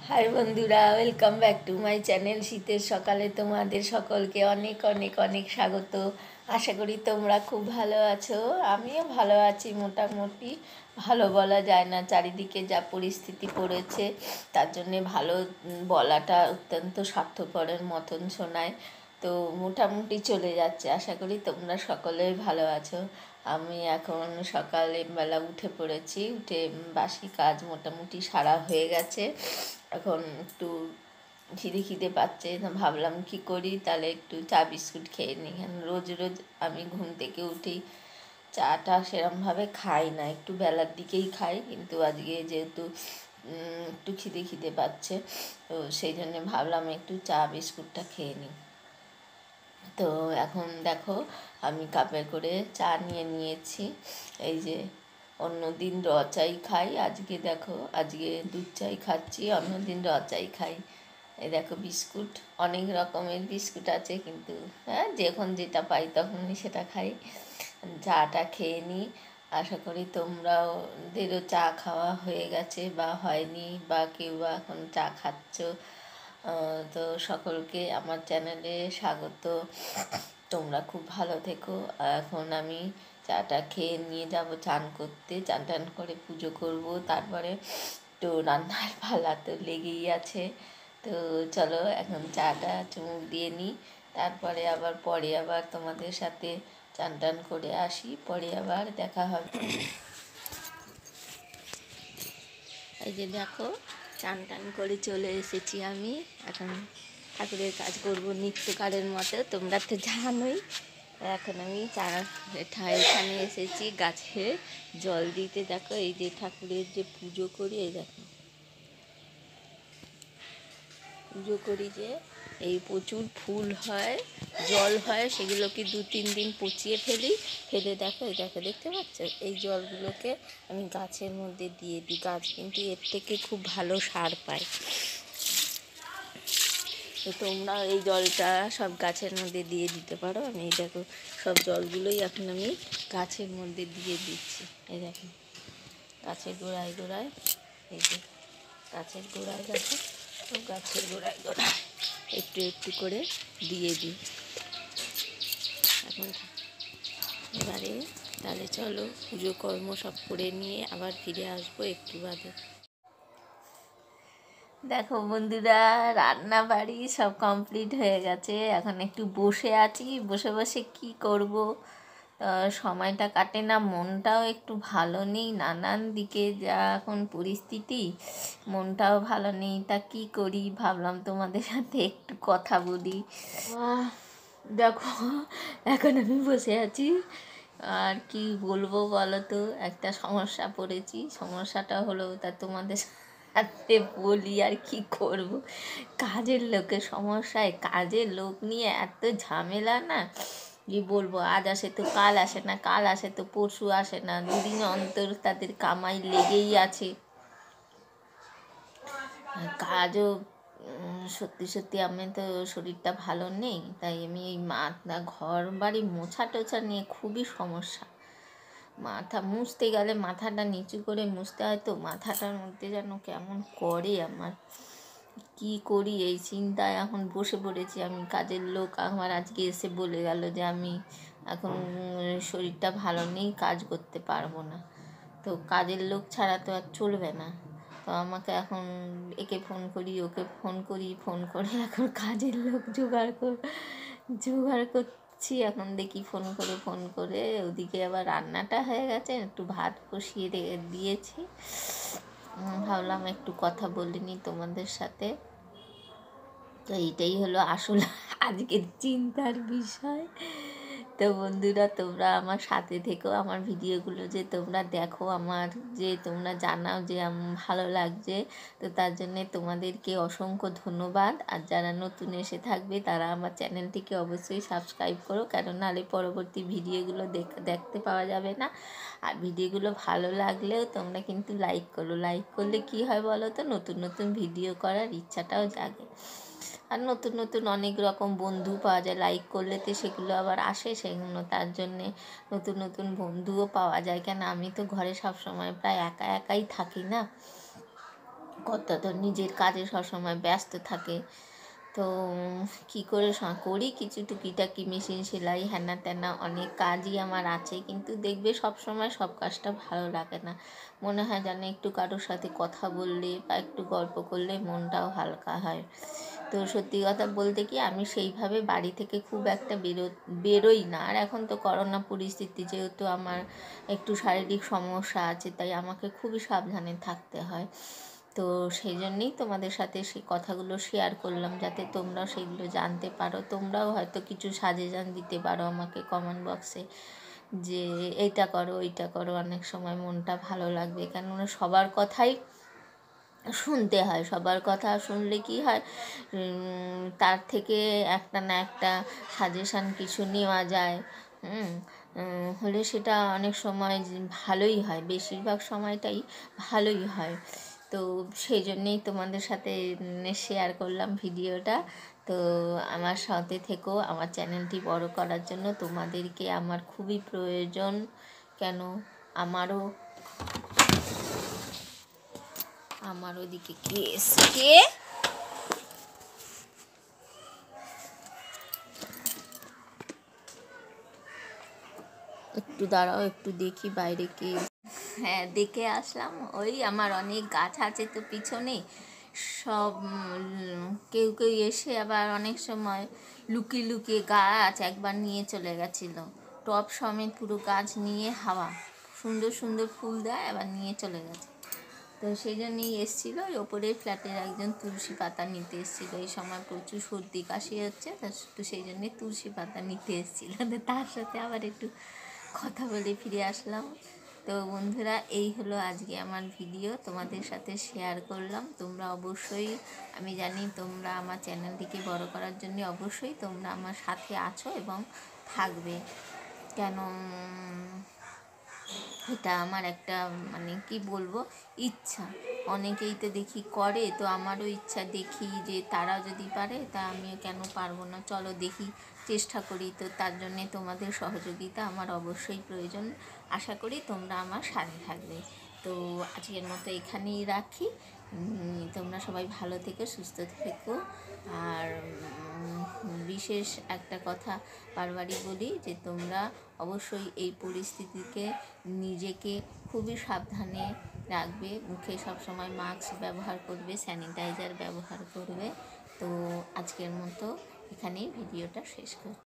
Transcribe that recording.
High বন্ধুরা, welcome back to my channel. শীতের সকালে তোমাদের সকলকে অনেক অনেক অনেক স্বাগত। আশা করি তোমরা খুব ভালো আছো। আমিও ভালো আছি, মোটামুটি ভালো বলা যায় না, চারিদিকে যা পরিস্থিতি পড়েছে তার জন্যে ভালো বলাটা অত্যন্ত স্বার্থপরের মতন শোনায়। তো মোটামুটি চলে যাচ্ছে। আশা করি তোমরা সকলেই ভালো আছো। আমি এখন সকালবেলা উঠে পড়েছি, উঠে বাসি কাজ মোটামুটি সারা হয়ে গেছে। এখন একটু খিদে পাচ্ছে, ভাবলাম কি করি, তাহলে একটু চা বিস্কুট খেয়ে নিই। রোজ রোজ আমি ঘুম থেকে উঠেই চাটা সেরমভাবে খাই না, একটু বেলার দিকেই খাই, কিন্তু আজকে যেহেতু একটু খিদে পাচ্ছে, তো সেই জন্যে ভাবলাম একটু চা বিস্কুটটা খেয়ে নিই। তো এখন দেখো, আমি কাপে করে চা নিয়ে নিয়েছি। এই যে অন্যদিন র চাই খাই, আজকে দেখো আজকে দুধ চাই খাচ্ছি, অন্যদিন র চাই খাই। এই দেখো বিস্কুট, অনেক রকমের বিস্কুট আছে, কিন্তু হ্যাঁ যখন যেটা পাই তখনই সেটা খাই। চাটা খেয়ে নিই। আশা করি তোমরাদেরও চা খাওয়া হয়ে গেছে বা হয়নি, বা কেউ বা এখন চা খাচ্ছ। তো সকলকে আমার চ্যানেলে স্বাগত। তোমরা খুব ভালো থেকো। এখন আমি চাটা খেয়ে নিয়ে যাব চান করতে, চান টান করে পুজো করব, তারপরে তো রান্নার পালা তো লেগেই আছে। তো চলো এখন চাটা চুমুক দিয়ে নিই, তারপরে পরে আবার তোমাদের সাথে চান টান করে আসি, পরে আবার দেখা হবে। এই যে দেখো, চান টান করে চলে এসেছি আমি। এখন ঠাকুরের কাজ করব নিত্যকালের মতো, তোমরা তো জানোই। এখন আমি এখানে এসেছি গাছে জল দিতে। দেখো এই যে ঠাকুরের যে পুজো করি, এই দেখো পুজো করি যে এই প্রচুর ফুল হয়, জল হয়, সেগুলোকে 2-3 দিন পচিয়ে ফেলে দেখো, এই দেখো দেখতে পাচ্ছ, এই জলগুলোকে আমি গাছের মধ্যে দিয়ে দিই। গাছ কিন্তু এর থেকে খুব ভালো সার পায়। তো তোমরা এই জলটা সব গাছের মধ্যে দিয়ে দিতে পারো। আমি এই দেখো সব জলগুলোই এখন আমি গাছের মধ্যে দিয়ে দিচ্ছি। এই দেখো গাছের গোড়ায় গোড়ায়, এই যে গাছের গোড়ায় দেখো, সব গাছের গোড়ায় গোড়ায় একটু একটু করে দিয়ে দিই এখন। এবারে তাহলে চলো পুজো কর্ম সব করে নিয়ে আবার ফিরে আসবো একটু বাদে। দেখো বন্ধুরা, রান্না বাড়ি সব কমপ্লিট হয়ে গেছে। এখন একটু বসে আছি, বসে বসে কি করব, সময়টা কাটে না, মনটাও একটু ভালো নেই, নানান দিকে যা এখন পরিস্থিতি, মনটাও ভালো নেই। তা কি করি, ভাবলাম তোমাদের সাথে একটু কথা বলি। দেখো এখন আমি বসে আছি, আর কি বলবো বলো তো, একটা সমস্যা পড়েছি। সমস্যাটা হলো, তা তোমাদের সাথে বলি আর কি করব। কাজের লোকের সমস্যায়, কাজের লোক নিয়ে এত ঝামেলা না, কি বলবো। আজ আসে তো কাল আসে না, কাল আসে তো পরশু আসে না, 2 দিন অন্তর তাদের কামাই লেগেই আছে। কাজও সত্যি সত্যি আমি তো শরীরটা ভালো নেই, তাই আমি এই ঘর বাড়ি মোছা টোছা নিয়ে খুবই সমস্যা। মাথা মুছতে গেলে মাথাটা নিচু করে মুছতে হয়, তো মাথাটার মধ্যে যেন কেমন করে আমার। কি করি এই চিন্তায় এখন বসে পড়েছি আমি। কাজের লোক আমার আজকে এসে বলে গেল যে আমি এখন শরীরটা ভালো নেই, কাজ করতে পারবো না। তো কাজের লোক ছাড়া তো আর চলবে না। তো আমাকে এখন একে ফোন করি, ওকে ফোন করি, ফোন করে এখন কাজের লোক জোগাড় করছি। এখন দেখি ফোন করে ওদিকে আবার রান্নাটা হয়ে গেছে, একটু ভাত বসিয়ে দিয়েছি। ভাবলাম একটু কথা বলে নিই তোমাদের সাথে। তো এইটাই হলো আসল আজকের চিন্তার বিষয়। তো বন্ধুরা, তোমরা আমার সাথে থেকো, আমার ভিডিওগুলো যে তোমরা দেখো, আমার যে তোমরা জানাও যে ভালো লাগছে, তো তার জন্যে তোমাদেরকে অসংখ্য ধন্যবাদ। আর যারা নতুন এসে থাকবে তারা আমার চ্যানেলটিকে অবশ্যই সাবস্ক্রাইব করো, কারণ নাহলে পরবর্তী ভিডিওগুলো দেখতে পাওয়া যাবে না। আর ভিডিওগুলো ভালো লাগলেও তোমরা কিন্তু লাইক করো। লাইক করলে কি হয় বলো তো, নতুন নতুন ভিডিও করার ইচ্ছাটাও জাগে। আর নতুন নতুন অনেক রকম বন্ধু পাওয়া যায় লাইক করলে, তো সেগুলো আবার আসে, সেগুলো তার জন্যে নতুন নতুন বন্ধুও পাওয়া যায়। কেন আমি তো ঘরে সবসময় প্রায় একাই থাকি না, কর্তা তো নিজের কাজে সবসময় ব্যস্ত থাকে। তো কী করে করি কিছু টুকিটাকি মেশিন সেলাই হ্যানা ত্যানা অনেক কাজই আমার আছে, কিন্তু দেখবে সব সময় সব কাজটা ভালো লাগে না। মনে হয় যেন একটু কারোর সাথে কথা বললে বা একটু গল্প করলে মনটাও হালকা হয়। তো সত্যি কথা বলতে কি, আমি সেইভাবে বাড়ি থেকে খুব একটা বেরোই না। আর এখন তো করোনা পরিস্থিতি, যেহেতু আমার একটু শারীরিক সমস্যা আছে, তাই আমাকে খুবই সাবধানে থাকতে হয়। তো সেই জন্যেই তোমাদের সাথে সেই কথাগুলো শেয়ার করলাম, যাতে তোমরাও সেগুলো জানতে পারো। তোমরাও হয়তো কিছু সাজেশান দিতে পারো আমাকে কমেন্ট বক্সে, যে এইটা করো ওইটা করো। অনেক সময় মনটা ভালো লাগবে, কেননা সবার কথাই শুনতে হয়। সবার কথা শুনলে কি হয়, তার থেকে একটা না একটা সাজেশান কিছু নেওয়া যায়। হলে সেটা অনেক সময় ভালোই হয়, বেশিরভাগ সময়টাই ভালোই হয়। তো সেই জন্যেই তোমাদের সাথে শেয়ার করলাম ভিডিওটা। তো আমার সাথে থেকেও আমার চ্যানেলটি বড় করার জন্য তোমাদেরকে আমার খুবই প্রয়োজন। কেন, আমার ওদিকে কে এসছে, একটু দাঁড়াও, একটু দেখি বাইরে কে। হ্যাঁ, দেখে আসলাম। ওই আমার অনেক গাছ আছে তো পিছনে, সব কেউ কেউ এসে আবার অনেক সময় লুকিয়ে লুকিয়ে গাছ একবার নিয়ে চলে গেছিলো। টব সমেত পুরো গাছ নিয়ে, হাওয়া সুন্দর সুন্দর ফুল দেয়, আবার নিয়ে চলে গেছে। তো সেই জন্যই এসেছিলো, ওই ওপরের ফ্ল্যাটের একজন তুলসী পাতা নিতে এসেছিলো। এই সময় প্রচুর সর্দি কাশি হচ্ছে, তো সেই জন্যে তুলসী পাতা নিতে এসেছিলো। তো তার সাথে আবার একটু কথা বলে ফিরে আসলাম। তো বন্ধুরা, এই হলো আজকে আমার ভিডিও, তোমাদের সাথে শেয়ার করলাম। তোমরা অবশ্যই, আমি জানি তোমরা আমার চ্যানেলটিকে বড় করার জন্য অবশ্যই তোমরা আমার সাথে আছো এবং থাকবে। কেন, এটা আমার একটা মানে কি বলবো, ইচ্ছা। অনেকেই তো দেখি করে, তো আমারও ইচ্ছা, দেখি যে তারা যদি পারে তা আমিও কেন পারবো না। চলো দেখি, চেষ্টা করি। তো তার জন্যে তোমাদের সহযোগিতা আমার অবশ্যই প্রয়োজন। আশা করি তোমরা আমার সাথে থাকবে। তো আজকের মতো এখানেই রাখি। তোমরা সবাই ভালো থেকো, সুস্থ থেকো। আর বিশেষ একটা কথা বারবারই বলি, যে তোমরা অবশ্যই এই পরিস্থিতিকে নিজেকে খুবই সাবধানে রাখবে। মুখে সবসময় মাস্ক ব্যবহার করবে, স্যানিটাইজার ব্যবহার করবে। তো আজকের মতো এখানেই ভিডিওটা শেষ করি।